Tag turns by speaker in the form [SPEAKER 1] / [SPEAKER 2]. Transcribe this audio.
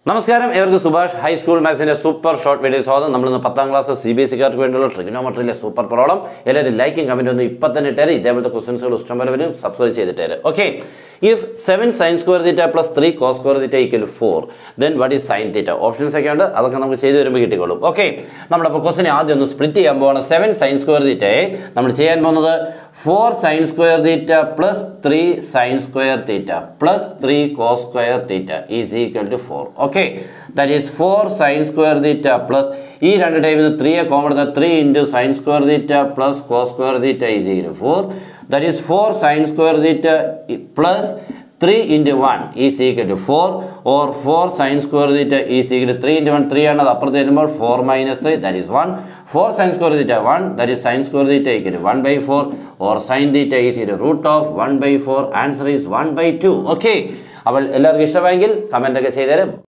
[SPEAKER 1] നമസ്കാരം ഏവർക്കും സുഭാഷ് ഹൈസ്കൂൾ മാത്സിന്റെ സൂപ്പർ ഷോർട്ട് വീഡിയോസ് ആണ്. നമ്മൾ ഇന്ന് 10ാം ക്ലാസ് CBSEക്കാർക്ക് വേണ്ടിയുള്ള ട്രിഗണോമെട്രിയിലെ സൂപ്പർ പ്രോബ്ലം. എല്ലാവരും ലൈക്കും കമന്റ് ഒന്നും ഇപ്പം തന്നെ ഇട്ടേര്. ഇതേപോലത്തെ ക്വസ്റ്റൻസുകൾ ഇഷ്ടം പോലെ വരും. സബ്സ്ക്രൈബ് ചെയ്തിട്ടേര്. Okay, if 7 sin square theta plus 3 cos square theta equal 4, then what is sin theta? Options ഒക്കെ ഉണ്ട്, അതൊക്കെ നമുക്ക് ചെയ്ത് വരുമ്പോൾ കിട്ടിക്കോളും. ഓക്കെ, നമ്മളപ്പോൾ ക്വസ്റ്റിനെ ആദ്യം ഒന്ന് സ്പ്ലിറ്റ് ചെയ്യാൻ പോവാണ്. 7 sin square theta നമ്മൾ ചെയ്യാൻ പോകുന്നത് 4 sin square theta plus 3 sin square theta plus 3 cos square theta is equal to 4. Okay, that is 4 sin square theta plus ഈ രണ്ട് ടൈമിൽ 3 കോമൺ എടുത്താൽ 3 into sin square theta plus cos square theta is equal to 4. That is 4 sin square theta plus 3 into 1 is equal to 4, or 4 sin square theta is equal to 3 into 1. 3 ആണ്, അപ്പുറത്ത് വരുമ്പോൾ 4 minus 3, that is 1. 4 sin square theta 1, that is sin square theta equal to 1 by 4, or sin theta is equal to root of 1 by 4. Answer is 1 by 2. Okay, അപ്പോൾ എല്ലാവർക്കും ഇഷ്ടമായെങ്കിൽ comment ഒക്കെ ചെയ്തേരും.